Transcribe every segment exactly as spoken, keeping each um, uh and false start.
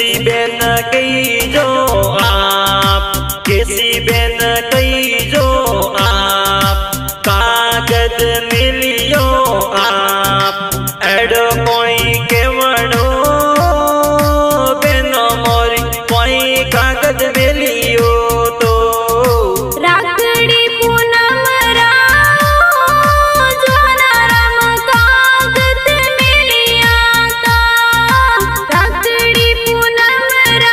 कैसी बेन कही जो आप, कैसी बेन कही जो आप, कागज मिलियो आप एडो कोई केवड़ो बेनो मोरी कोई कागज मिलियो तो राखड़ी पूनम राम जोना राम कागज मिलिया ता, राखड़ी पूनम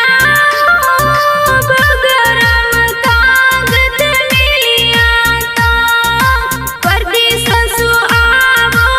राम बगरम कागज मिलिया ता, परदेस सु आवो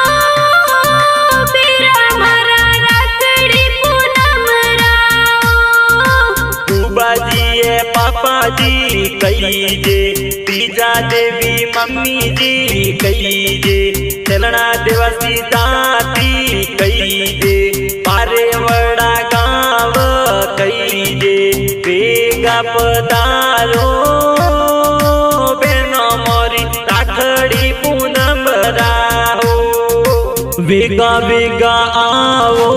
बीरा मारा राखड़ी पूनम राम। बुआ जी है पापा जी कही जे, तीजा देवी मम्मी जी कही जे, चलना दिवसी दाती कही जे, पारे वड़ा गाँव कही जे, बेगा पधारो बेनो मोरी राखड़ी पूनम राहो, बेगा बेगा आओ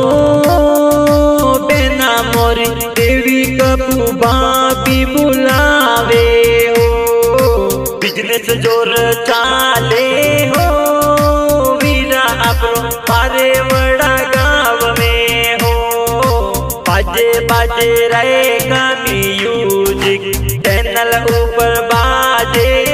बेना मोरी देवी कपू बापी बुलावे हो, बिजनेस जोर चाले हो वीरा अपनो पारे बड़ा गाँव में हो, बाजे बाजे रहेगा म्यूजिक चैनल ऊपर बाजे